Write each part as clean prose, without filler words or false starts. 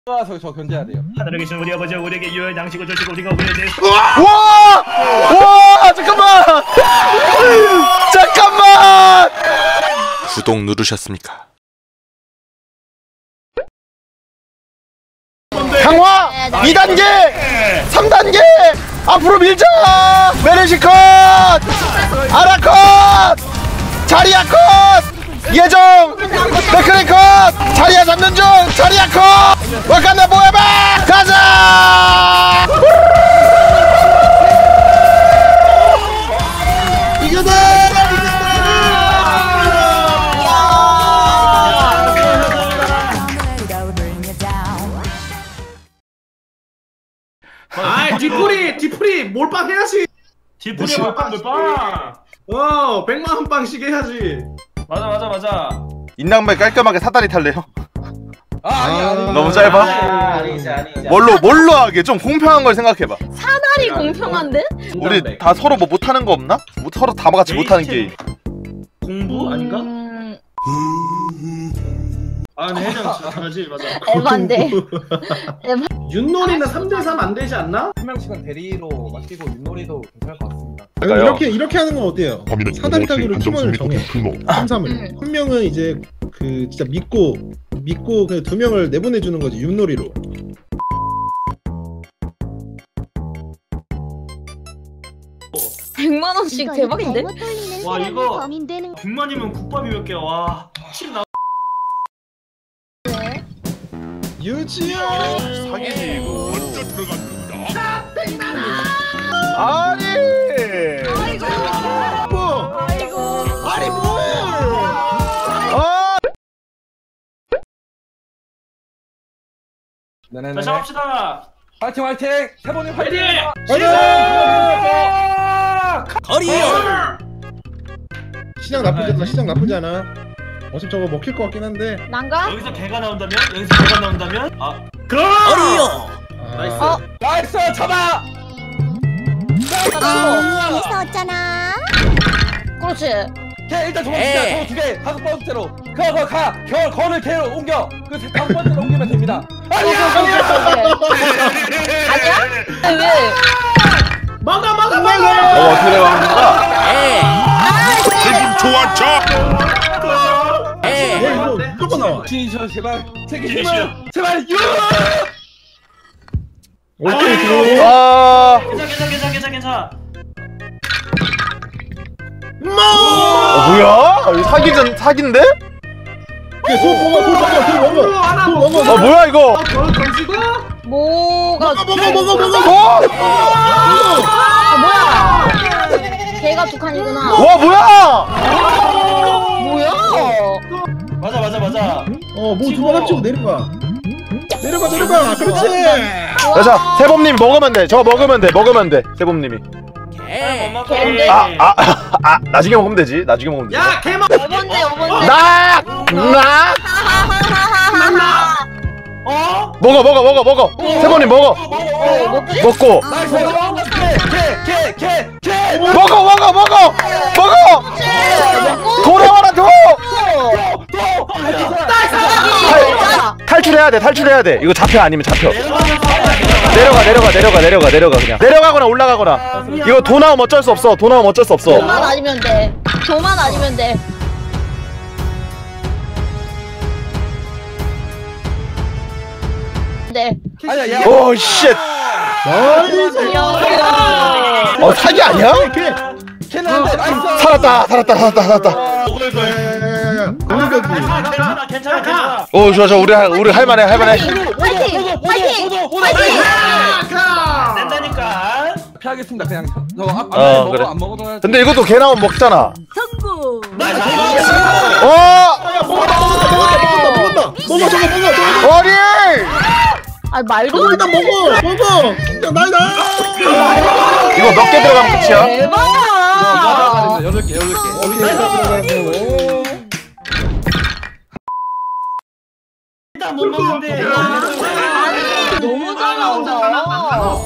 저 견뎌야 돼요. 하늘에 계신 우리 아버지 우리에게 유효한 양식을 주시고 우리가 우리에 대해 와 잠깐만 잠깐만 구독 누르셨습니까? 강화 2단계 3단계 앞으로 밀자. 메르시 컷 아라 컷 자리야 컷 예정 맥크리 컷 자리야 잡는 중 자리야 컷 와칸다 보여봐 가자. 아이 뒤풀이 몰빵 해야지. 뒤풀이 몰빵 100만 빵씩 해야지. 맞아 인랑말 깔끔하게 사다리 탈래요? 아니. 너무 짧아? 아니지. 뭘로 하게 좀 공평한 걸 생각해봐. 사다리 공평한데? 우리 다 서로 뭐 못하는 거 없나? 서로 다 같이 못하는 게임. 공부 아닌가? 아, 네, 해장 잘하지, 맞아. 에반데. 윷놀이는 3대3 안 되지 않나? 한 명씩은 대리로 맡기고 윷놀이도 괜찮을 것 같습니다. 이렇게 하는 건 어때요? 사다리 타기로 팀원을 정해. 3-3을. 한 명은 이제 그 진짜 믿고 그 2명을 내보내 주는 거지 윷놀이로. $100만 원씩 대박인데? 와 이거 100만이면 국밥이 몇 개야. 와 침 나. 유치야. 사기지 이거. 아니. 아니 뭐해? 네네네. 자 시작합시다. 화이팅! 세번님 화이팅! 거리요. 시장 나쁘지 않아. 어차피 저거 먹힐 것 같긴 한데. 난가? 여기서 개가 나온다면 아 그럼! 나이스. 나이스! 잡아! 있었잖아. 그렇지. 걔 일단 도망치자. 저거 2개 5번째로. 그거 가. 거를 걔로 옮겨. 그 5번째로 옮기면 됩니다. 아니야? 왜? 막아! 어떻게 되는 이거 무조건 나와. 진이셔 제발. 제발 유! 오케이 들어. 아. 괜찮아. 뭐야? 이거 사기인데? 먹어. 뭐야 이거? 던지고? 뭐가 먹어. 뭐야? 걔가 두 칸이구나. 와 뭐야? 뭐야? 맞아. 뭐두 번 합치고 내려가. 그렇지. 자 세범님이 먹으면 돼. 저거 먹으면 돼. 세범님이. 걔인데? 나중에 먹으면 되지. 야, 개만! 어번데. 먹어. 세범님 먹어. 먹고. 걔! 먹어. 돌아와라 도. 탈출해야 돼. 이거 잡혀 아니면 잡혀. 내려가 그냥. 내려가거나 올라가거나. 이거 도 나오면 어쩔 수 없어. 도만 아니면 돼. 네. 아니야 야. 오 쉣. 사기 아니야? 걔는 한대 나이스. 살았다. 괜찮아. 오 좋아 우리 할만해. 파이팅! 된다니까. 피하겠습니다. 그냥 저거 그래. 안 먹어도. 근데 이것도 개 나오면 먹잖아. 성공! 먹어. 아니. 아 말도 일단 먹어. 나이다. 이거 몇 개 들어가면 끝이야? 대박! 8개. 일단 못 먹는데. 너무 잘 나온다.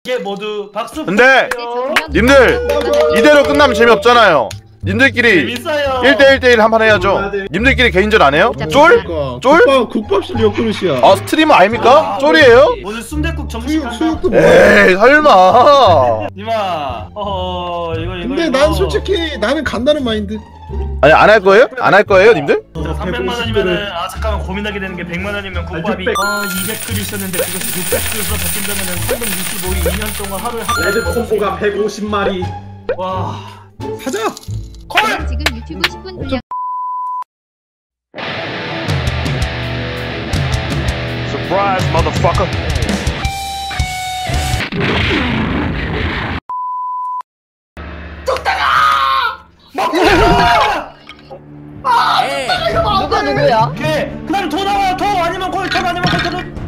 예 모두 박수. 근데 님들 이대로 끝나면 재미없잖아요. 님들끼리 재밌어요. 1대1 한 판 해야죠. 님들끼리 개인전 안 해요? 쫄? 쫄? 국밥실 옆그릇이야. 아 스트리머 아닙니까? 쫄이에요? 오늘 순댓국 정식 한다. 수육도 뭐야? 에이 설마. 니마 이거 근데 난 솔직히 나는 간다는 마인드. 아니 안 할 거예요? 안 할 거예요 님들? 300만 원이면은 잠깐만 고민하게 되는 게 100만 원이면 국밥이 200그릇 있었는데 그것이 600그릇으로 바뀐다면은 365일 2년 동안 하루에 레드 콤보가 150마리. 와 하자. 지금 유튜브 10분 분량 Surprise, motherfucker. 누가 누구야? 오케이 그다음 더 나와 더 아니면 콜 더 아니면 콜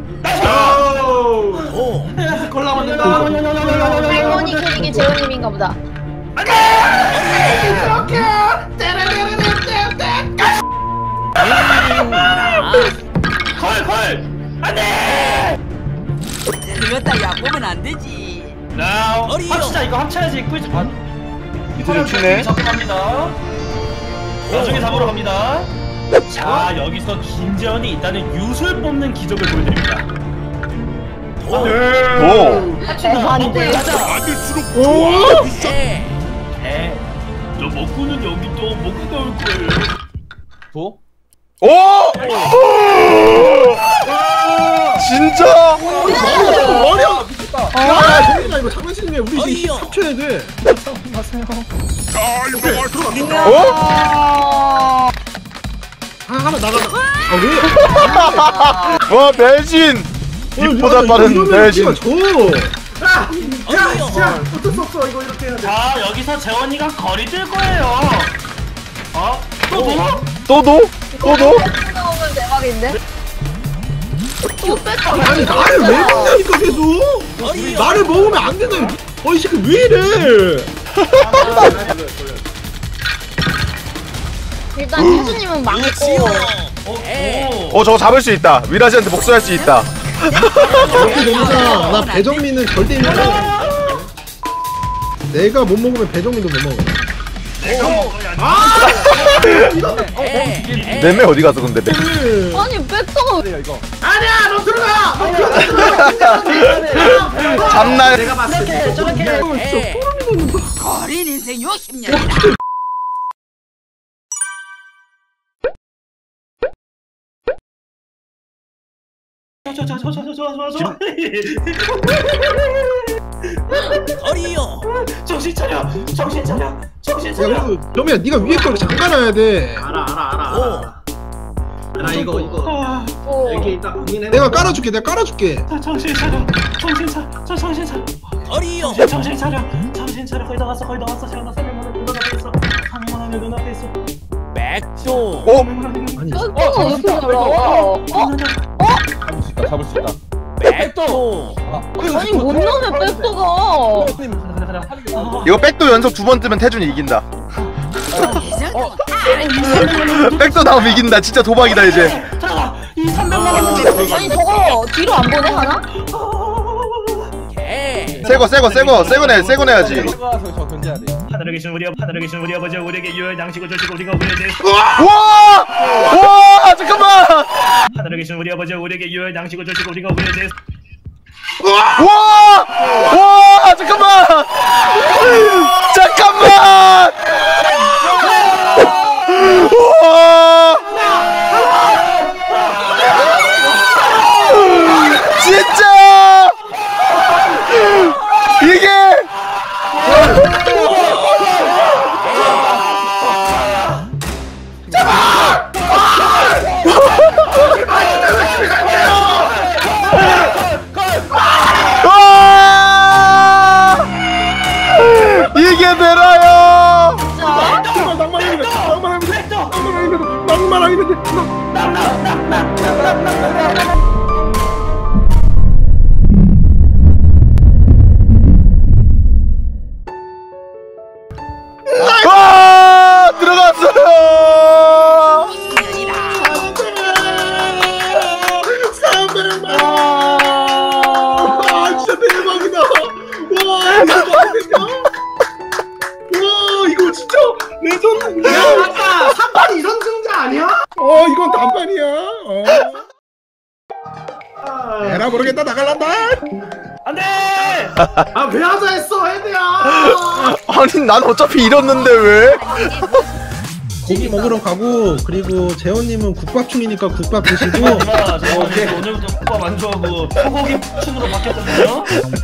콜 나왔는다. 백원이 캐릭이 재원님인가 보다. 콜 안돼 그것다 얕보면 안 되지. 나 합치자 이거 합쳐야지 quiz 이틀을 치네. 잡힙니다. 나중에 잡으러 갑니다. 자 여기서 김재원이 일단은 유술 뽑는 기적을 보여드립니다. 오. 대박인데. 네. 저 먹고는 여기 또 먹고 나올 거예요. 도? 오! 진짜? 어려. 야, 정민아 이거 장난치는 게 우리 이제 합쳐야 돼. 어? 하나 나가자. 아 왜? 와 대신 입보다 빠른 대신. 야, 어쩔 수 없어. 이거 이렇게 해야 돼. 자 여기서 재원이가 거리 뜰 거예요. 또 뭐? 또도? 또도? 나오면 대박인데? 또 뺐다. 아니 나를 왜 먹냐니까 계속. 나를 먹으면 안 된다. 이 새끼 왜 이래? 일단 희수님은 망했고. 저거 잡을 수 있다. 위라지한테 복수할 수 있다. 이렇게 되니까 나 배정민은 절대 못 먹어. 내가 못 먹으면 배정민도 못 먹어. 내매 어디 갔어 근데? 아니 뺐다가 이거. 아니야, 너 들어가. 잡날. 내가 봤을 때 저렇게 어린 인생 60년이다. 좋아. 어리요. 정신 차려. 정신 차려. 정신 차려. 야, 점이야, 네가 위에 걸 잠가놔야 돼. 알아. 나 이거 여기 일단 고민해. 내가 깔아줄게. 내가 깔아줄게. 정신 차려. 정신 차려. 어리요. 정신 차려. 거의 다 왔어. 재현아 300만 원 눈앞에 있어. 300만 원 눈앞에 있어. 백도. 아니, 뺐다가 왜 이렇게 날라와? 잡을 수 있다. 백도. 아니 못 넣으면 뺐다가. 이거 백도 연속 2번 뜨면 태준이 이긴다. 이 백도 나오면 이긴다. 진짜 도박이다 이제. 자, 이 300만 원. 아니 저거 뒤로 안 보내 하나? 새거 내야지. 저 견제해야 돼. 하늘에 계신 우리 아버지 우리에게 유효한 양식을 주시고 우리가 우리의 죄. 와 잠깐만. 하늘에 계신 우리 아버지 우리에게 유효한 양식을 주시고 우리가 우리의 죄. 와 잠깐만. 우와. 진짜 이게 이게 되나요? 와 들어갔어요. 진짜 대박이다. 레전드. 야 맞다 3판 2선승자 아니야? 이건 단판이야. 에라 모르겠다 나갈란다. 안돼. 아 왜 하자 했어 헤드야. 아니 난 어차피 잃었는데 왜? 고기 먹으러 가고 그리고 재원님은 국밥충이니까 국밥 드시고. 제가 오늘부터 국밥 안 좋아하고 소고기 충으로 바뀌었거든요.